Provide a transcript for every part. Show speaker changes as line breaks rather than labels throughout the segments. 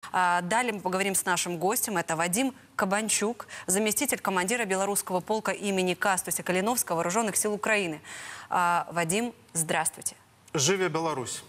Далее мы поговорим с нашим гостем. Это Вадим Кабанчук, заместитель командира белорусского полка имени Кастуся Калиновского Вооруженных сил Украины. Вадим, здравствуйте.
Живе Беларусь.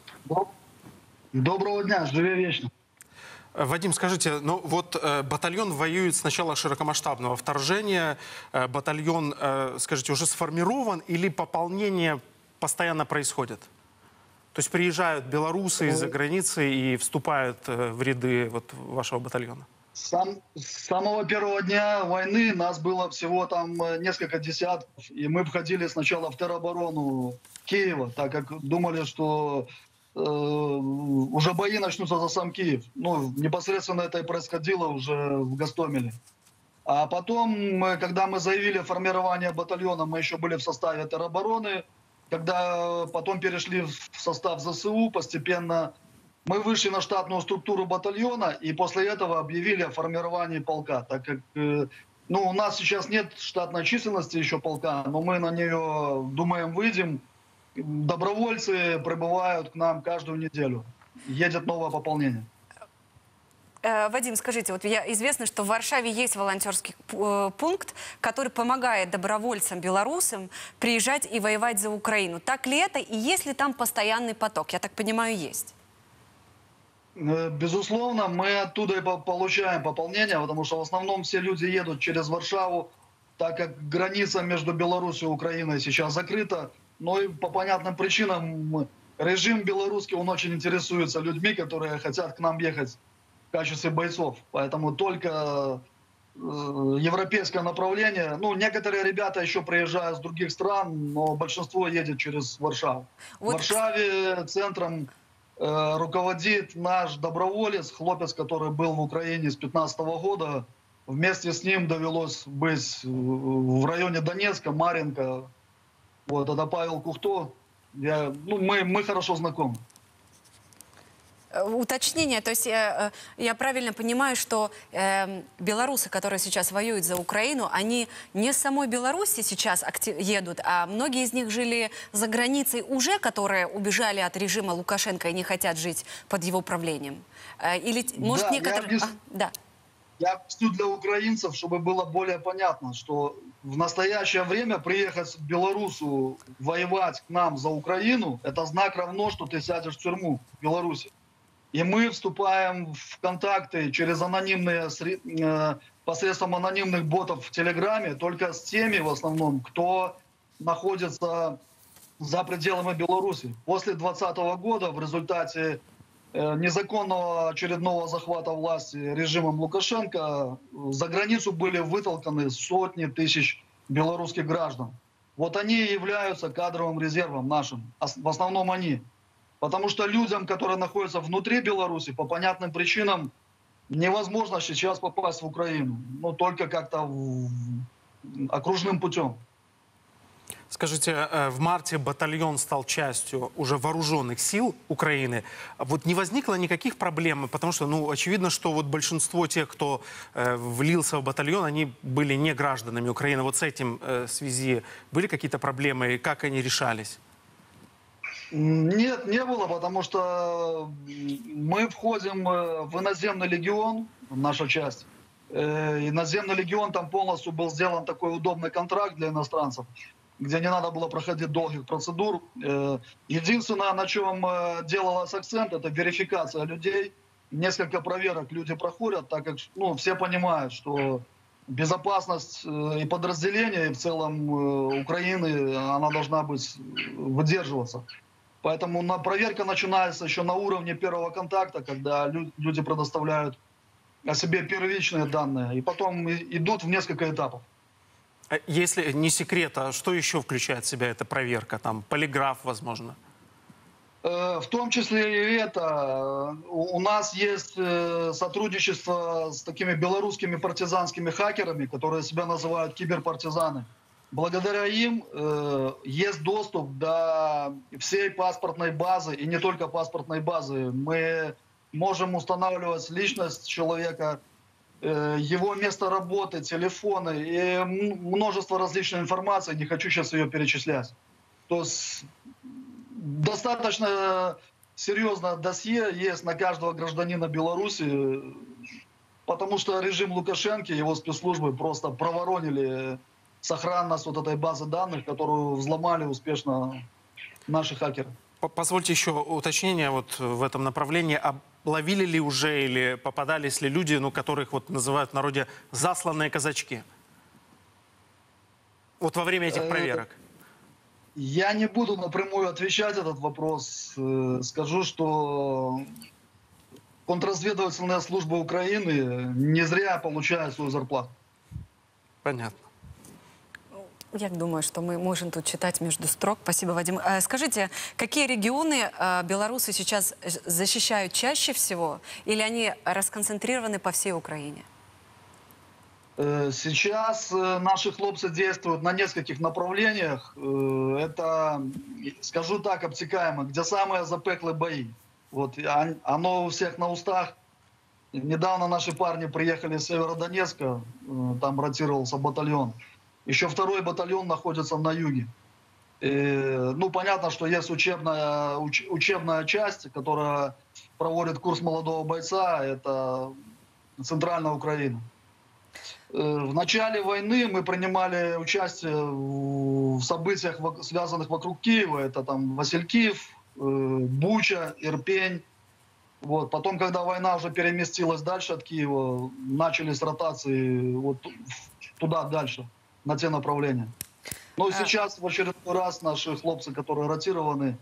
Доброго дня, живе вечно.
Вадим, скажите, ну вот батальон воюет с начала широкомасштабного вторжения. Батальон, скажите, уже сформирован или пополнение постоянно происходит? То есть приезжают белорусы из-за границы и вступают в ряды вот вашего батальона?
С самого первого дня войны нас было всего там несколько десятков. И мы входили сначала в тероборону Киева, так как думали, что уже бои начнутся за сам Киев. Ну, непосредственно это и происходило уже в Гостомеле. А потом, когда мы заявили формирование батальона, мы еще были в составе теробороны. Когда потом перешли в состав ЗСУ, постепенно мы вышли на штатную структуру батальона и после этого объявили о формировании полка. Так как ну, у нас сейчас нет штатной численности еще полка, но мы на нее, думаем, выйдем. Добровольцы прибывают к нам каждую неделю. Едет новое пополнение.
Вадим, скажите, вот известно, что в Варшаве есть волонтерский пункт, который помогает добровольцам белорусам приезжать и воевать за Украину. Так ли это? И есть ли там постоянный поток? Я так понимаю, есть.
Безусловно, мы оттуда и получаем пополнение, потому что в основном все люди едут через Варшаву, так как граница между Беларусью и Украиной сейчас закрыта. Но и по понятным причинам режим белорусский, он очень интересуется людьми, которые хотят к нам ехать в качестве бойцов. Поэтому только европейское направление. Ну, некоторые ребята еще приезжают с других стран, но большинство едет через Варшаву.
Вот...
В Варшаве центром руководит наш доброволец, хлопец, который был в Украине с 2015 года. Вместе с ним довелось быть в районе Донецка, Марьинка. Вот, это Павел Кухто. Мы хорошо знакомы.
Уточнение, то есть я правильно понимаю, что белорусы, которые сейчас воюют за Украину, они не с самой Беларуси сейчас едут, а многие из них жили за границей уже, которые убежали от режима Лукашенко и не хотят жить под его правлением? Или, может,
да,
некоторые...
Я объясню для украинцев, чтобы было более понятно, что в настоящее время приехать в Белоруссию воевать к нам за Украину, это знак равно, что ты сядешь в тюрьму в Беларуси. И мы вступаем в контакты через посредством анонимных ботов в Телеграме только с теми, в основном, кто находится за пределами Беларуси. После 2020 года в результате незаконного очередного захвата власти режимом Лукашенко за границу были вытолканы сотни тысяч белорусских граждан. Вот они и являются кадровым резервом нашим, в основном они. Потому что людям, которые находятся внутри Беларуси, по понятным причинам невозможно сейчас попасть в Украину. Ну, только как-то окружным путем.
Скажите, в марте батальон стал частью уже вооруженных сил Украины. Вот не возникло никаких проблем? Потому что, ну, очевидно, что вот большинство тех, кто влился в батальон, они были не гражданами Украины. Вот с этим в связи были какие-то проблемы и как они решались?
Нет, не было, потому что мы входим в иноземный легион, наша часть. Иноземный легион, там полностью был сделан такой удобный контракт для иностранцев, где не надо было проходить долгих процедур. Единственное, на чем делалось акцент, это верификация людей. Несколько проверок люди проходят, так как все понимают, что безопасность и подразделения, и в целом Украины, она должна быть выдерживаться. Поэтому проверка начинается еще на уровне первого контакта, когда люди предоставляют о себе первичные данные, и потом идут в несколько этапов.
Если не секрет, а что еще включает в себя эта проверка? Там полиграф, возможно?
В том числе и это. У нас есть сотрудничество с такими белорусскими партизанскими хакерами, которые себя называют киберпартизаны. Благодаря им есть доступ до всей паспортной базы, и не только паспортной базы. Мы можем устанавливать личность человека, его место работы, телефоны и множество различной информации. Не хочу сейчас ее перечислять. То есть достаточно серьезное досье есть на каждого гражданина Беларуси, потому что режим Лукашенко, его спецслужбы просто проворонили сохранность вот этой базы данных, которую взломали успешно наши хакеры.
Позвольте еще уточнение вот в этом направлении. А ловили ли уже или попадались ли люди, ну, которых вот называют в народе засланные казачки? Вот во время этих проверок.
Я не буду напрямую отвечать этот вопрос. Скажу, что контрразведывательная служба Украины не зря получает свою зарплату.
Понятно.
Я думаю, что мы можем тут читать между строк. Спасибо, Вадим. Скажите, какие регионы белорусы сейчас защищают чаще всего, или они расконцентрированы по всей Украине?
Сейчас наши хлопцы действуют на нескольких направлениях. Это, скажу так, обтекаемо, где самые запеклые бои. Вот, оно у всех на устах. Недавно наши парни приехали с Северодонецка, там ротировался батальон. Еще второй батальон находится на юге. Ну, понятно, что есть учебная часть, которая проводит курс молодого бойца. Это центральная Украина. В начале войны мы принимали участие в событиях, связанных вокруг Киева. Это там Василькиев, Буча, Ирпень. Вот. Потом, когда война уже переместилась дальше от Киева, начались ротации вот туда дальше, на те направления. Но сейчас в очередной раз наши хлопцы, которые ротированы,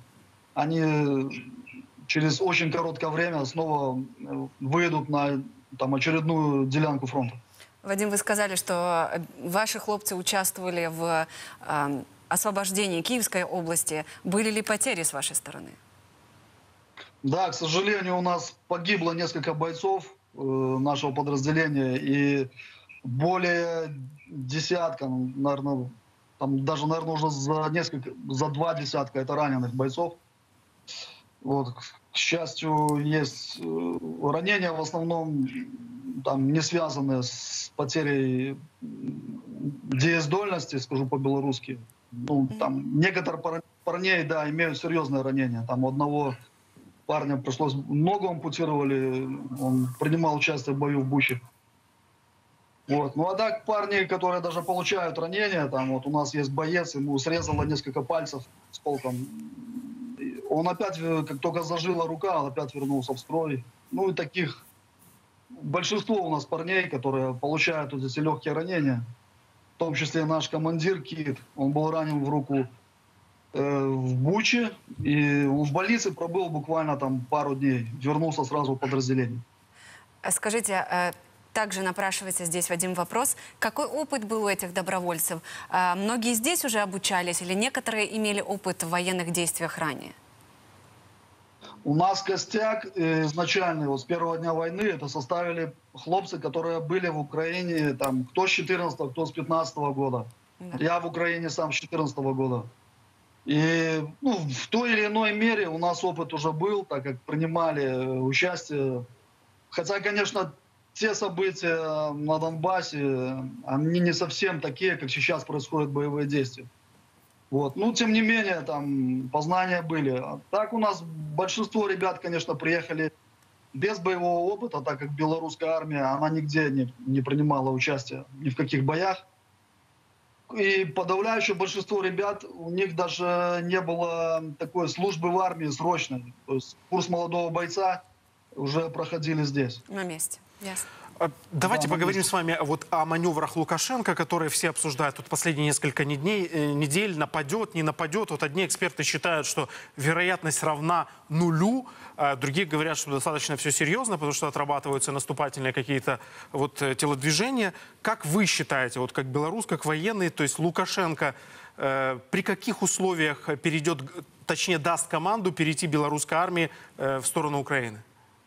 они через очень короткое время снова выйдут на там, очередную делянку фронта.
Вадим, вы сказали, что ваши хлопцы участвовали в освобождении Киевской области. Были ли потери с вашей стороны?
Да, к сожалению, у нас погибло несколько бойцов нашего подразделения, и более десятка, наверное, там даже, наверное, уже за 2 десятка это раненых бойцов. Вот. К счастью, есть ранения, в основном там не связанные с потерей деездольности, скажу по-белорусски. Ну, там некоторые парней, да, имеют серьезные ранения. Там у одного парня пришлось ногу ампутировали, он принимал участие в бою в Буче. Вот. Ну а так парни, которые даже получают ранения, там вот у нас есть боец, ему срезало несколько пальцев с толком. Он опять, как только зажила рука, он опять вернулся в строй. Ну и таких большинство у нас парней, которые получают вот эти легкие ранения. В том числе наш командир Кит, он был ранен в руку в Буче, и он в больнице пробыл буквально там пару дней, вернулся сразу в подразделение.
Скажите, также напрашивается здесь, Вадим, вопрос. Какой опыт был у этих добровольцев? Многие здесь уже обучались или некоторые имели опыт в военных действиях ранее?
У нас костяк изначальный, вот с первого дня войны, это составили хлопцы, которые были в Украине, там, кто с 14-го, кто с 15-го года. Да. Я в Украине сам с 14-го года. И ну, в той или иной мере у нас опыт уже был, так как принимали участие. Хотя, конечно, те события на Донбассе, они не совсем такие, как сейчас происходят боевые действия. Вот. Ну, тем не менее, там познания были. А так у нас большинство ребят, конечно, приехали без боевого опыта, так как белорусская армия, она нигде не принимала участия ни в каких боях. И подавляющее большинство ребят, у них даже не было такой службы в армии срочной. То есть курс молодого бойца уже проходили здесь.
На месте, ясно.
Давайте поговорим с вами вот о маневрах Лукашенко, которые все обсуждают тут последние несколько недель. Нападет, не нападет. Вот одни эксперты считают, что вероятность равна нулю. Другие говорят, что достаточно все серьезно, потому что отрабатываются наступательные какие-то вот телодвижения. Как вы считаете, вот как белорус, как военный, то есть Лукашенко при каких условиях перейдет, точнее даст команду перейти белорусской армии в сторону Украины?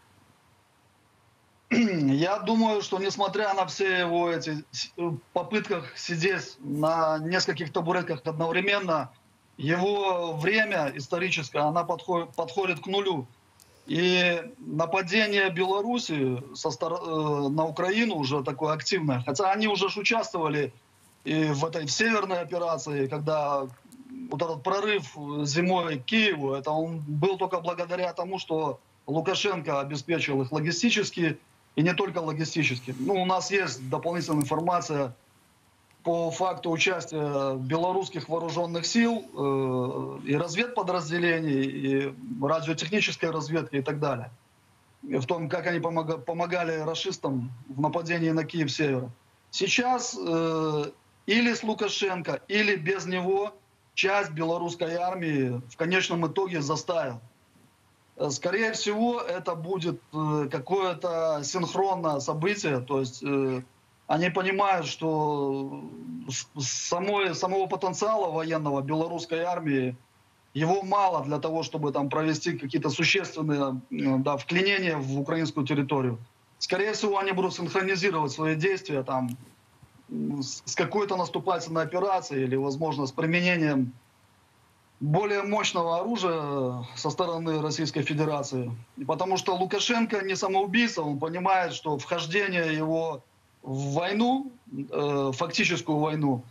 Я думаю, что несмотря на все его эти попытках сидеть на нескольких табуретках одновременно, его время историческое, она подходит к нулю. И нападение Беларуси на Украину уже такое активное, хотя они уже участвовали и в этой северной операции, когда вот этот прорыв зимой к Киеву, это он был только благодаря тому, что Лукашенко обеспечил их логистически, и не только логистически. Ну, у нас есть дополнительная информация по факту участия белорусских вооруженных сил и разведподразделений, и радиотехнической разведки и так далее. В том, как они помогали рашистам в нападении на Киев с севера. Сейчас или с Лукашенко, или без него часть белорусской армии в конечном итоге заставил. Скорее всего, это будет какое-то синхронное событие, то есть они понимают, что самого потенциала военного белорусской армии, его мало для того, чтобы там провести какие-то существенные вклинения в украинскую территорию. Скорее всего, они будут синхронизировать свои действия там с какой-то наступательной операцией или, возможно, с применением более мощного оружия со стороны Российской Федерации. Потому что Лукашенко не самоубийца, он понимает, что вхождение его в войну, фактическую войну,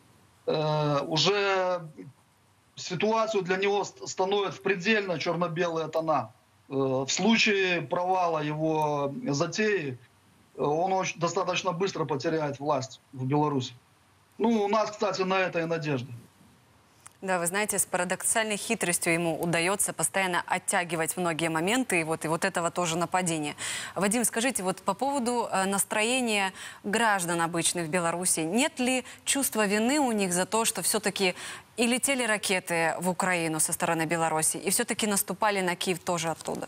уже ситуацию для него становит в предельно черно-белые тона. В случае провала его затеи он достаточно быстро потеряет власть в Беларуси. Ну, у нас, кстати, на это и надежда.
Да, вы знаете, с парадоксальной хитростью ему удается постоянно оттягивать многие моменты, и вот этого тоже нападения. Вадим, скажите, вот по поводу настроения граждан обычных в Беларуси, нет ли чувства вины у них за то, что все-таки и летели ракеты в Украину со стороны Беларуси, и все-таки наступали на Киев тоже оттуда?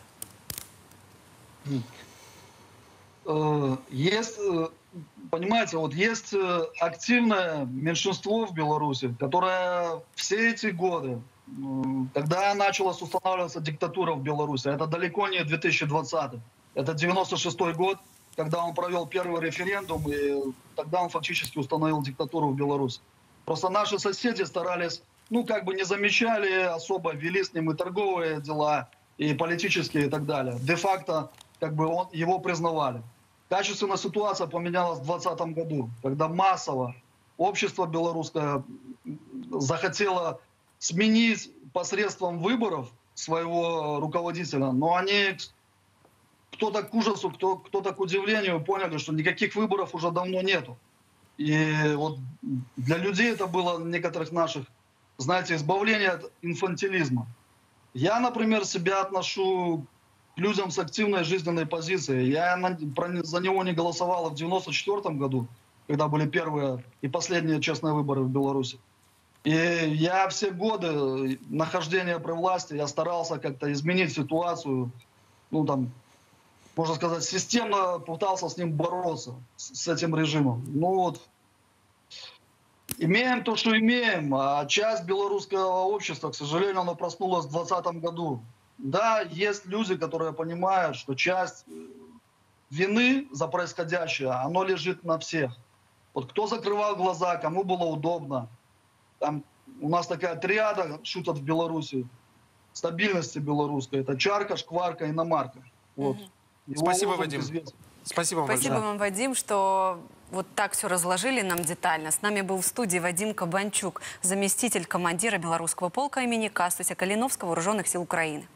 Есть, понимаете, вот есть активное меньшинство в Беларуси, которое все эти годы, когда началась устанавливаться диктатура в Беларуси, это далеко не 2020, это 96-й год, когда он провел первый референдум, и тогда он фактически установил диктатуру в Беларуси. Просто наши соседи старались, ну, как бы не замечали особо, вели с ним и торговые дела, и политические, и так далее. Де-факто, как бы его признавали. Качественная ситуация поменялась в 2020 году, когда массово общество белорусское захотело сменить посредством выборов своего руководителя, но они, кто-то к ужасу, кто-то к удивлению, поняли, что никаких выборов уже давно нету. И вот для людей это было, некоторых наших, знаете, избавление от инфантилизма. Я, например, себя отношу к людям с активной жизненной позицией. Я за него не голосовал в 1994 году, когда были первые и последние честные выборы в Беларуси. И я все годы нахождения при власти, я старался как-то изменить ситуацию, ну там, можно сказать, системно пытался с ним бороться, с этим режимом. Ну вот, имеем то, что имеем, а часть белорусского общества, к сожалению, она проснулась в 2020 году. Да, есть люди, которые понимают, что часть вины за происходящее, оно лежит на всех. Вот кто закрывал глаза, кому было удобно. Там у нас такая триада, шутят в Беларуси, стабильности белорусской. Это чарка, шкварка, иномарка. Вот.
Спасибо, Вадим. Спасибо вам
Спасибо вам, Вадим, что вот так все разложили нам детально. С нами был в студии Вадим Кабанчук, заместитель командира Белорусского полка имени Кастуся Калиновского Вооруженных сил Украины.